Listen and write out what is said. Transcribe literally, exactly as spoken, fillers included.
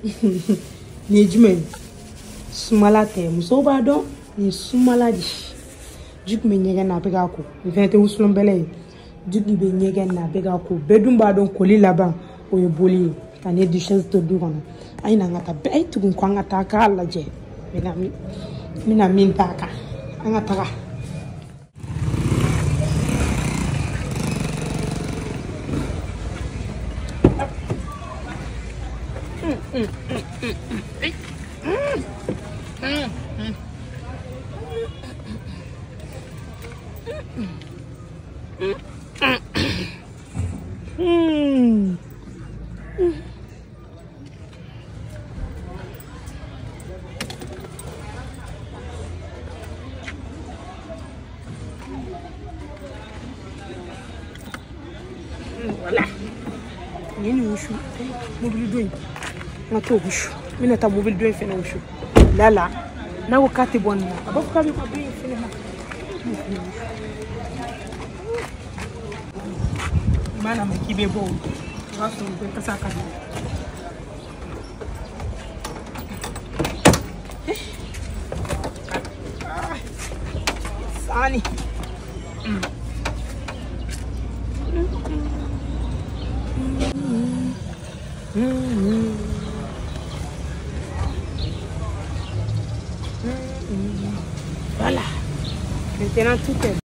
Ni jumɛn sumala tɛ musow b'a dɔn ni sumala di Duc bɛ ɲɛgɛn na a bɛ k'a ko ni fɛnɛ tɛ wusulan bɛlɛ ye Duc bɛ ɲɛgɛn na a bɛ k'a ko bɛɛ dun b'a dɔn koli laban o ye boli ye ka ne duchesse to du kɔnɔ a ye na an ka taa bɛɛ tugun ko an ka taa k'a lajɛ n bɛna min d'a kan an ka taga. Hmm. Voilà. Ni wushu mobile doing. Na to wushu. Mina ta mobile doing fena wushu. Lala. Na ko kati bonna. Aba ko bi ko bi fena. Mana makibe bo. Rasu ko kasaka. Sani. Voilà. Maintenant tout est